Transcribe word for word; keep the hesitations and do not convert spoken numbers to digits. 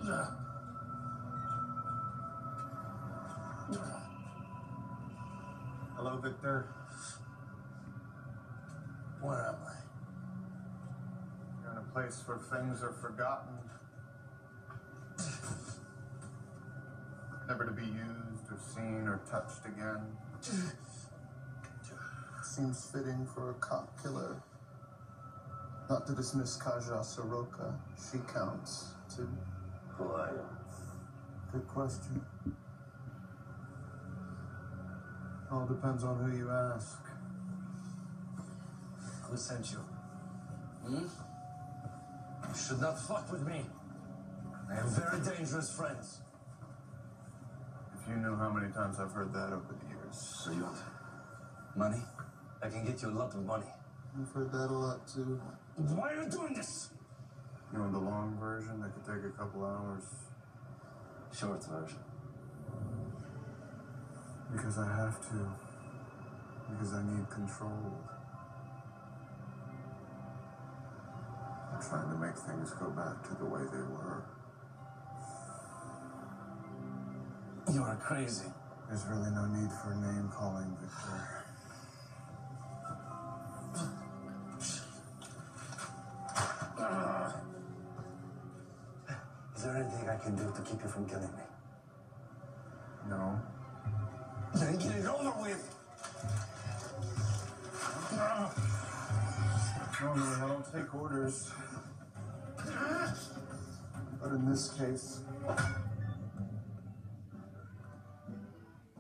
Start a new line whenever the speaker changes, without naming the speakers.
Hello, Victor.
Where am I?
You're in a place where things are forgotten. Never to be used or seen or touched again. Seems fitting for a cop killer. Not to dismiss Kaja Soroka. She counts, too.
Who are you?
Good question. All depends on who you ask.
Who sent you? Hmm? You should not fuck with me. I have very dangerous friends.
If you knew how many times I've heard that over the years.
So you want money? I can get you a lot of money.
I've heard that a lot, too.
Why are you doing this?
You know, the long version that could take a couple hours.
Short version.
Because I have to. Because I need control. I'm trying to make things go back to the way they were.
You're crazy.
There's really no need for name calling, Victor.
Is there anything I can do to keep you from killing me?
No.
Then get it over with!
Normally, I don't take orders. But in this case...